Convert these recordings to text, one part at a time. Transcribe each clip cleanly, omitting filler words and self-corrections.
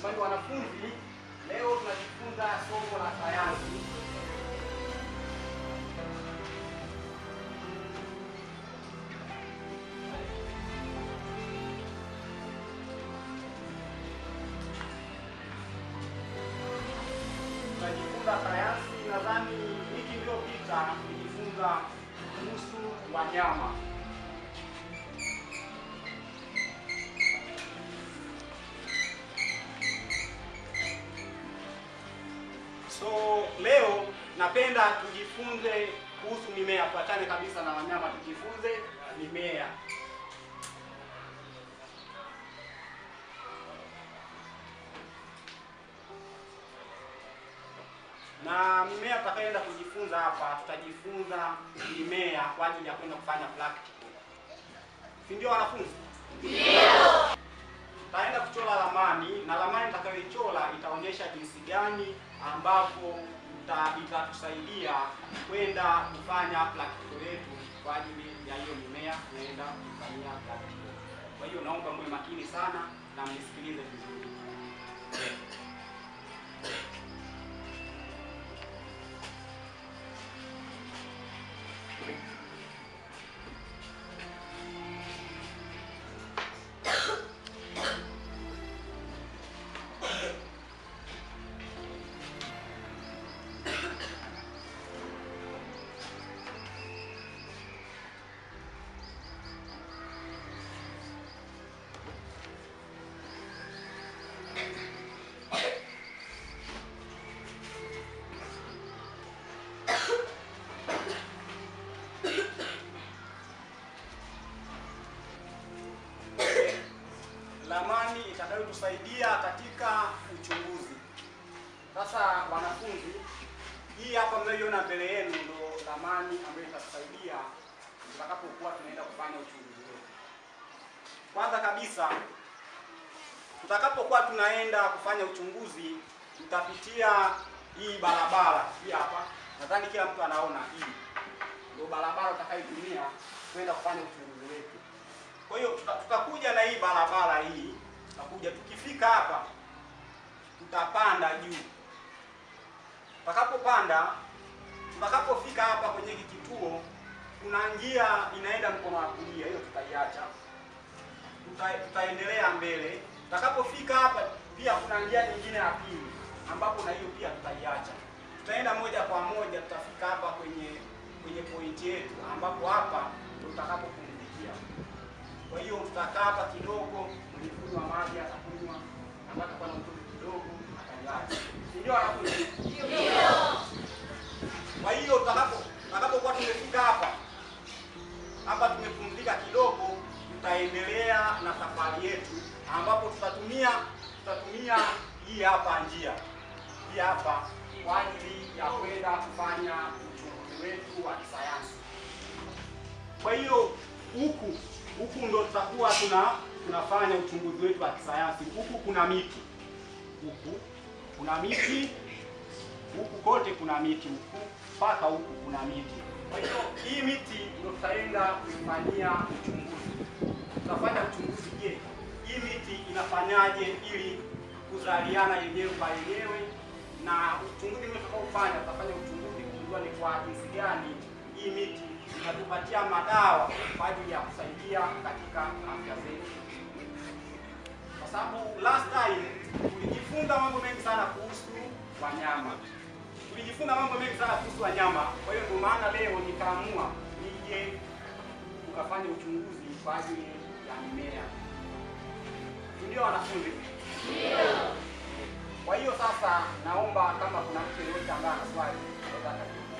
Kwa hiyo wanafunzi, leo tunajifunza somo la sayansi. Tunajifunza sayansi, nadhani wiki iliyopita tulijifunza kuhusu wanyama. So leo napenda tujifunze kuhusu mimea, tuachane kabisa na wanyama, tujifunze mimea. Na mimea tutakayoenda kujifunza hapa, tutajifunza mimea kwa ajili ya kwenda kufanya practical. Si ndio wanafunzi? Ndio. Tutaenda kuchora ramani, na ramani tutakayoichora itaonyesha jinsi gani ambapo itatusaidia kwenda kufanya practical yetu kwa ajili ya hiyo mimea tunaenda kufanyia practical. Kwa hiyo naomba mwe makini sana na mnisikilize vizuri. Ramani itakayotusaidia katika uchunguzi. Sasa wanafunzi, hii hapa mnayoiona mbele yenu ndio ramani ambayo itatusaidia tutakapokuwa tunaenda kufanya uchunguzi wetu. Kwanza kabisa, tutakapokuwa tunaenda kufanya uchunguzi, tutapitia hii barabara hii hapa. Nadhani kila mtu anaona hii ndio barabara tutakayotumia kwenda kufanya uchunguzi wetu. Kwa hiyo tutakuja na hii barabara hii, tutakuja tukifika hapa tutapanda juu. Tutakapofika hapa kwenye hiki kituo, kuna njia inaenda mkono wa kulia, hiyo tutaiacha. Tutaendelea mbele. Tutakapofika hapa pia kuna njia nyingine ya pili ambapo na hiyo pia tutaiacha. Tutaenda moja kwa moja, tutafika hapa kwenye point yetu ambapo hapa ndio tutakapopumzikia. Kwa hiyo tutakaa hapa kidogo, mwenye kunywa maji atakunywa, ambapo kwa na mtoto kidogo atanywa. Ndio wanakunywa. Ndio. Kwa hiyo tutakapokuwa tumefika hapa tumepumzika kidogo, tutaendelea na safari yetu ambapo tutatumia hii hapa njia. Hii hapa kwa ajili ya kwenda kufanya uchunguzi wetu wa kisayansi. Kwa hiyo huku ndo tutakuwa tunafanya uchunguzi wetu wa kisayansi. Huku kuna miti. Huku kote kuna miti, huku mpaka huku kuna miti. Kwa hiyo hii miti ndio tutaenda kuifanyia uchunguzi. Tutafanya uchunguzi, je, hii miti inafanyaje ili kuzaliana yenyewe kwa yenyewe, na uchunguzi tutakaofanya, tutafanya uchunguzi kujua ni kwa jinsi gani hii miti itatupatia madawa kwa ajili ya kusaidia katika afya zetu. Kwa sababu last time tulijifunza mambo mengi sana kuhusu wanyama. Kwa hiyo ndio maana leo nikaamua nije tukafanya uchunguzi kwa ajili ya mimea. Ndio wanafunzi? Ndio. Kwa hiyo sasa naomba kama kuna mtu yeyote ambaye ana swali nataka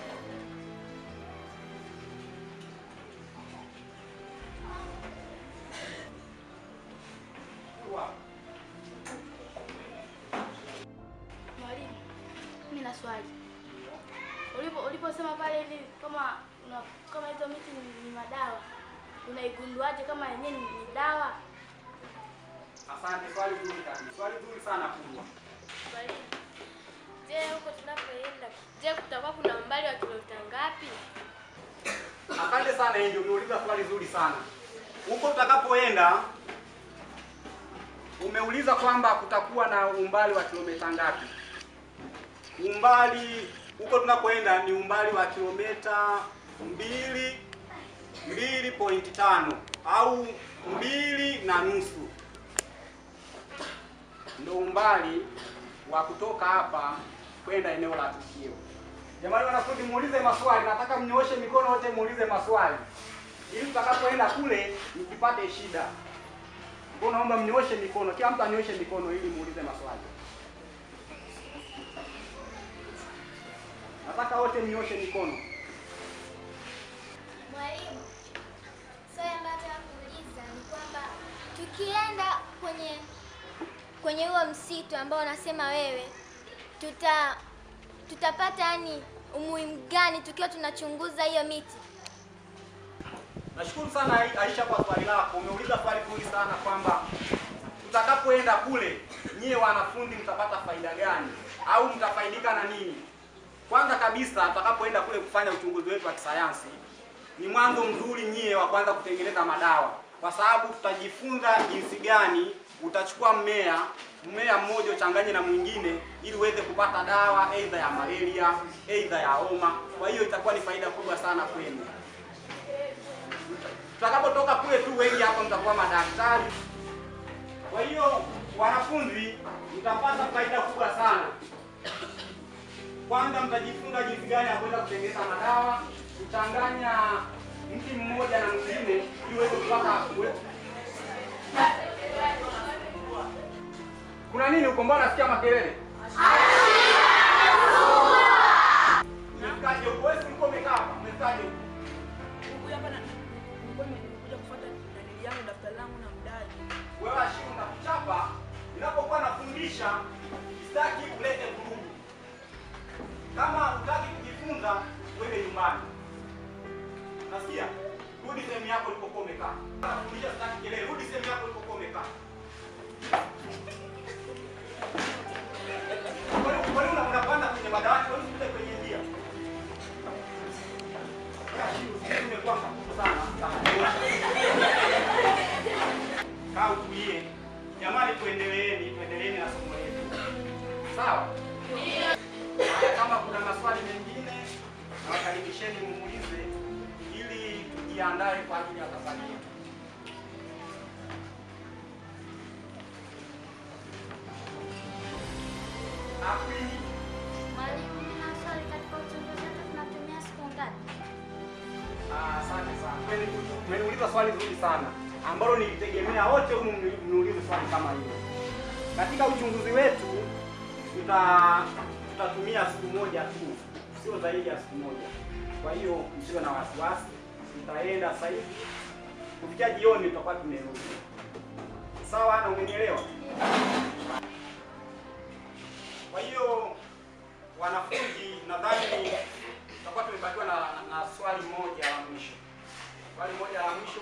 Mwalimu, mimi na swali. Uliposema pale hivi kama hizo miti ni madawa, unaigunduaje kama yenyewe ni dawa? Asante, swali zuri kabisa. Swali zuri sana kubwa. Mwalimu, je, huko tunapoenda, kutakuwa kuna umbali wa kilomita ngapi? Asante sana, ndio umeuliza swali zuri sana. Huko tutakapoenda umeuliza kwamba kutakuwa na umbali wa kilomita ngapi? Umbali huko tunakoenda ni umbali wa kilomita 2.5 au 2.5. Ndio umbali wa kutoka hapa kwenda eneo la tukio. Jamani wanafunzi, muulize maswali. Nataka mnyooshe mikono wote muulize maswali, ili tutakapoenda kule msipate shida. Kwa naomba mnyooshe mikono, kila mtu anyooshe mikono ili muulize maswali. Nataka wote mnyooshe mikono. Mwalimu, swali ambalo nakuuliza ni kwamba tukienda kwenye huo msitu ambao unasema wewe, tutapata yani umuhimu gani tukiwa tunachunguza hiyo miti? Nashukuru sana Aisha kwa swali lako. Umeuliza swali zuri sana kwamba tutakapoenda kule nyie wanafunzi mtapata faida gani au mtafaidika na nini? Kwanza kabisa tutakapoenda kule kufanya uchunguzi wetu wa kisayansi, ni mwanzo mzuri nyie wa kwanza kutengeneza madawa, kwa sababu tutajifunza jinsi gani utachukua mmea mmoja uchanganye na mwingine ili uweze kupata dawa aidha ya malaria, aidha ya homa. Kwa hiyo itakuwa ni faida kubwa sana kwenu. Tutakapotoka kule tu wengi hapa mtakuwa madaktari. Kwa hiyo wanafunzi mtapata faida kubwa sana. Kwanza mtajifunza jinsi gani ya kuweza kutengeneza madawa, kuchanganya mti mmoja na mwingine ili uweze kupata. Kuna nini huko, mbona nasikia makelele? Umekaje huko? Wewe uko umekaa hapa, umekaje huko? Huko hapa na nimekuja kufuata dalili yangu, daftari langu na mdai. Wewe ashimu na kuchapa, ninapokuwa nafundisha sitaki ulete vurugu. Kama hutaki kujifunza, wewe nyumbani. Nasikia? Rudi sehemu yako ulipokuwa umekaa. Nafundisha sitaki kelele, rudi sehemu yako ulipokuwa umekaa. Kwa nini unapanda kwenye madawati? Kwa nini usipite kwenye njia? Umekuwa mkubwa sana. Kaa utulie. Jamani, tuendeleeni na somo letu. Sawa? Ndio. Kama kuna maswali mengine nawakaribisheni muulize ili tujiandae kwa ajili ya safari yetu. Mwalimu, nina swali, katika uchunguzi wetu tunatumia siku ngapi? Asante sana. Umeniuliza swali zuri sana ambalo nilitegemea wote humu mniulize swali kama hilo. Katika uchunguzi wetu tutatumia siku moja tu, sio zaidi ya siku moja. Kwa hiyo msiwe na wasiwasi, tutaenda sasa hivi. Kufikia jioni tutakuwa tumerudi. Sawa, na umenielewa? Kwa hiyo wanafunzi, nadhani tutakuwa tumebakiwa na swali moja la mwisho. Swali moja la mwisho.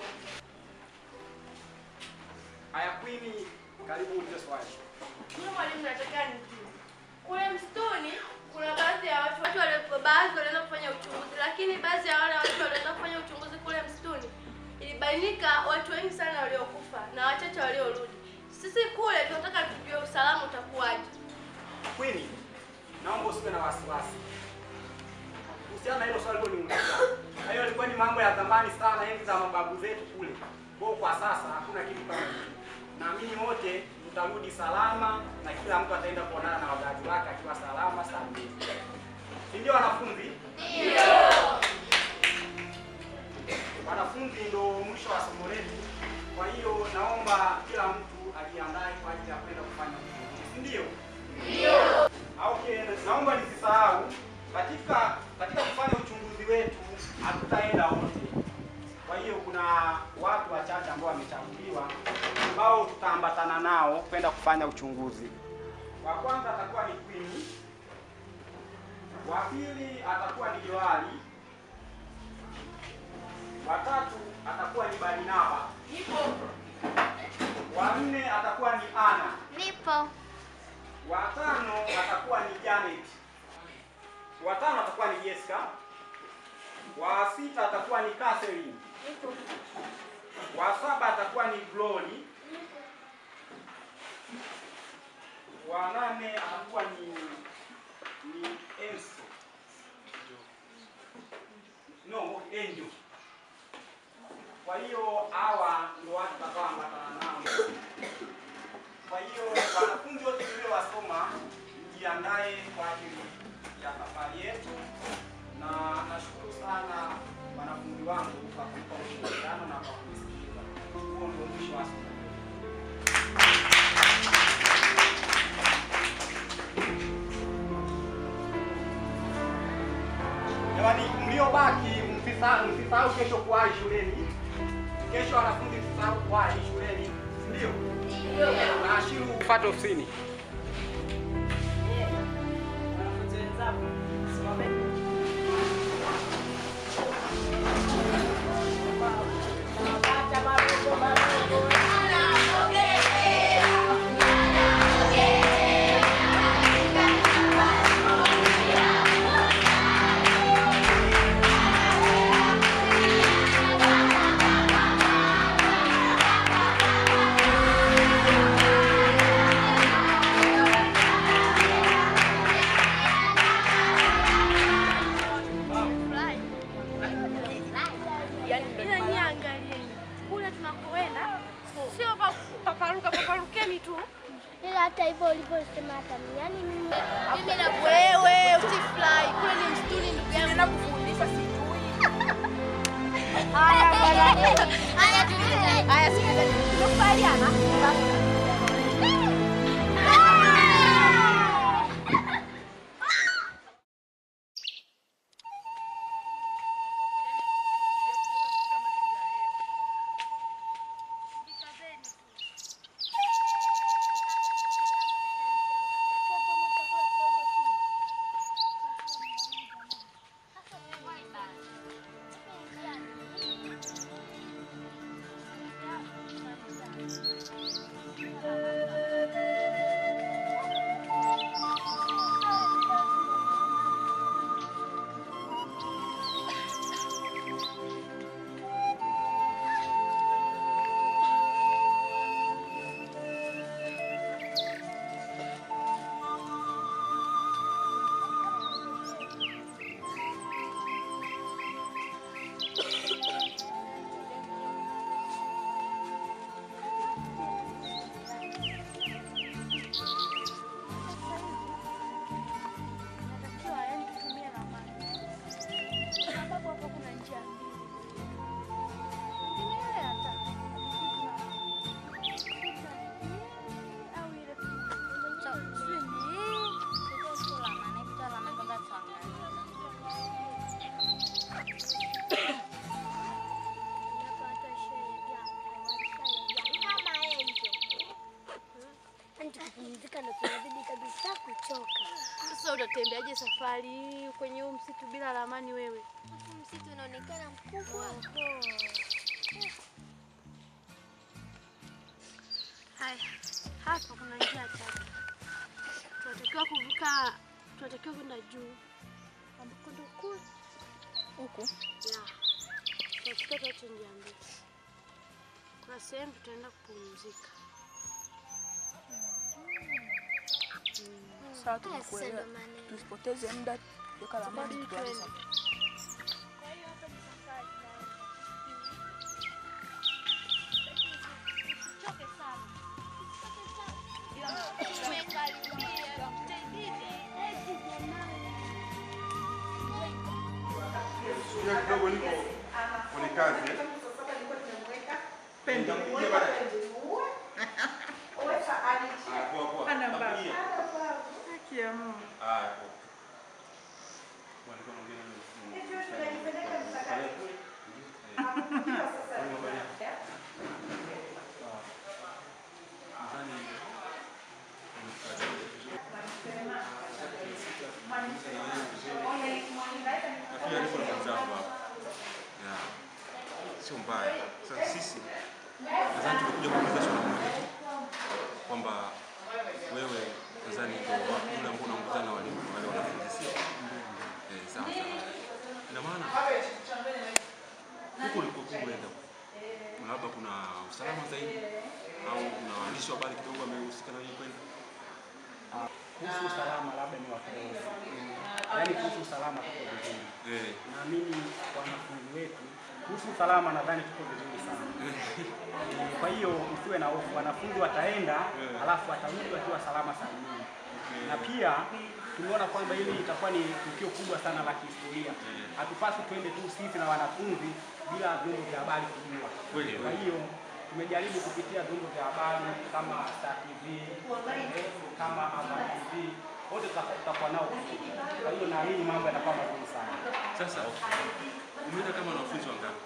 Aya Queen, karibu ulize swali. Mimi mwalimu, nataka nijue. Kule msituni kuna baadhi ya watu walienda kufanya uchunguzi, lakini baadhi ya wale watu walienda kufanya uchunguzi kule msituni ilibainika watu wengi sana waliokufa na wachache waliorudi. Sisi kule tunataka tujue usalama utakuwaje. Queen, naomba usiwe na wasiwasi. Kuhusiana na hilo swali liloniuliza. Hayo yalikuwa ni mambo ya zamani sana, enzi za mababu zetu kule. Kwa sasa hakuna kitu kama hicho. Naamini wote tutarudi salama na kila mtu ataenda kuonana na wazazi wake akiwa salama salmini. Si ndio wanafunzi? Ndio. Wanafunzi, ndio mwisho wa somo letu. Kwa hiyo naomba kila mtu ajiandae kwa ajili ya kwenda kufanya uchunguzi. Si ndio? Ndio. Okay, naomba nisisahau katika kufanya uchunguzi wetu hatutaenda wote. Kwa hiyo kuna watu wachache ambao wamechaguliwa ambao tutaambatana nao kwenda kufanya uchunguzi. Wa kwanza atakuwa ni Queen, wa pili atakuwa ni Joali, wa tatu atakuwa ni Barnaba. Nipo. Wa nne atakuwa ni Ana. Nipo. Wa tano atakuwa ni Janet. Wa tano atakuwa ni Jessica. Wa sita atakuwa ni Catherine. Nipo. Wa saba atakuwa ni Glory. Wa 8 atakuwa ni Enzo. No, Angel. Kwa hiyo hawa ndio watu watakaoambatana nao. Kwa hiyo wanafunzi wote tuliowasoma mjiandae kwa ajili ya safari yetu, na nashukuru sana wanafunzi wangu kwa kunipa ushirikiano na kwa kunisikiliza. Huo ndio mwisho wa somo. Jamani, mliobaki msisahau kesho kuwahi shuleni. Kesho wanafunzi msisahau kuwahi shuleni. Ndio? Ndio. Na Ashiru upate ofisini. Wanafunzi wenzangu, simameni. Hata hivyo ulivyosema hata yani mimi na wewe usifly kule ni msituni ndugu yangu. Nenda kufundisha sijui. haya bwana. Haya sikiliza. Tunakubaliana. Sasa utatembeaje safari kwenye huu msitu bila ramani wewe? Msitu unaonekana mkubwa. Haya, hapa kuna njia tatu. Tunatakiwa kuvuka, tunatakiwa kwenda juu. Ambako ndo kule. Huku. Ya. Tunatakiwa tuache njia mbili. Kuna sehemu tutaenda kupumzika. Sawa, tunakuelewa. Tusipoteze muda kutoka ramani tuanze. Sio kidogo niko kwenye kazi. Penda kuja baadaye. Poa. Ana mbaya. Kia Mungu. Poa. Bwana kwa ngine ni. Hicho tunajipeleka msakati. Sio mbaya. Sasa sisi nadhani tumekuja kuuliza swali moja tu kwamba wewe nadhani ndio yule ambao unaongozana na walimu wale wanafunzi sio? Sawa. Ina maana huko ulikokwenda labda kuna usalama zaidi au kuna waandishi wa habari kidogo wamehusika na wewe kwenda? Kuhusu usalama labda ni wapewe. Yaani kuhusu usalama tuko vizuri. Naamini wanafunzi wetu kuhusu usalama nadhani tuko vizuri sana. Kwa hiyo msiwe na hofu, wanafunzi wataenda alafu watarudi wakiwa salama salimini. Na pia tumeona kwamba hili itakuwa ni tukio kubwa sana la kihistoria. Hatupaswi twende tu sisi na wanafunzi bila vyombo vya habari kujua. Kwa hiyo tumejaribu kupitia vyombo vya habari kama Star TV, kama Azam TV, wote tutakuwa nao. Kwa hiyo naamini mambo yatakuwa mazuri sana. Sasa umeenda kama wanafunzi wangapi?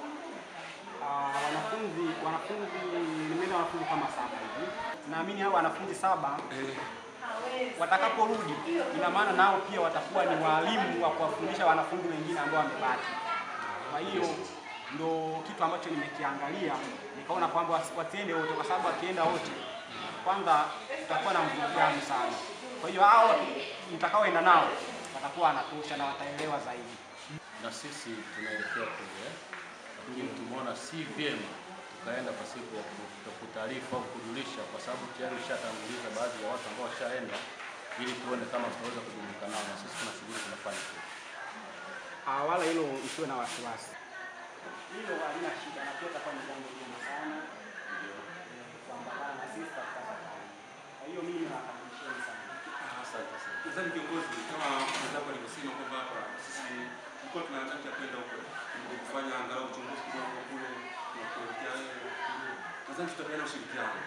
Nimeenda wanafunzi kama 7 hivi. Naamini hao wanafunzi 7 watakaporudi, ina maana nao pia watakuwa ni walimu wa kuwafundisha wanafunzi wengine ambao wamebaki. Kwa hiyo ndo kitu ambacho nimekiangalia, nikaona kwamba wasiende wote, kwa sababu wakienda wote kwanza tutakuwa na mvurugano sana. Kwa hiyo hao mtakaoenda nao watakuwa wanatosha na wataelewa zaidi. Na sisi tunaelekea kule, lakini tumeona si vyema tukaenda kwa siku ya kutaarifa au kujulisha, kwa sababu tayari ushatanguliza baadhi ya watu ambao washaenda, ili tuone kama tutaweza kujumuika nao, na sisi tuna shughuli tunafanya tu. Wala hilo usiwe na wasiwasi, hilo halina shida, na pia itakuwa ni jambo jema sana kuambatana na sisi katika safari. Kwa hiyo mimi nawakaribisheni sana. Asante sana. Nadhani kiongozi, kama mwenzako alivyosema kwamba hapa sisi tulikuwa tunataka kwenda huko kufanya angalau uchunguzi kidogo kule na kuelekea, nadhani tutapeana ushirikiano.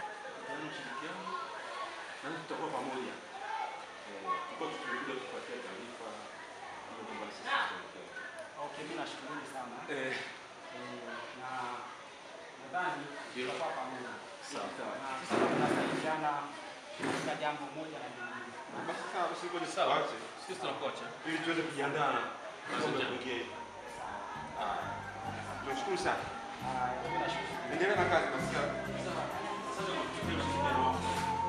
Na tutakuwa pamoja. Tulikuwa tukikuja kufuatia taarifa hiyo kwamba sisi tutaelekea. Okay, mimi nashukuru sana. Na nadhani tutakuwa pamoja. Sawa. Sisi tunasaidiana katika jambo moja na lingine. Basi sawa, basi ngoja Sawa. Sisi tunakocha. ili tuweze kujiandaa na mambo mengine. Tunashukuru sana. Mimi nashukuru. Endelea na kazi basi. Sasa tunashukuru.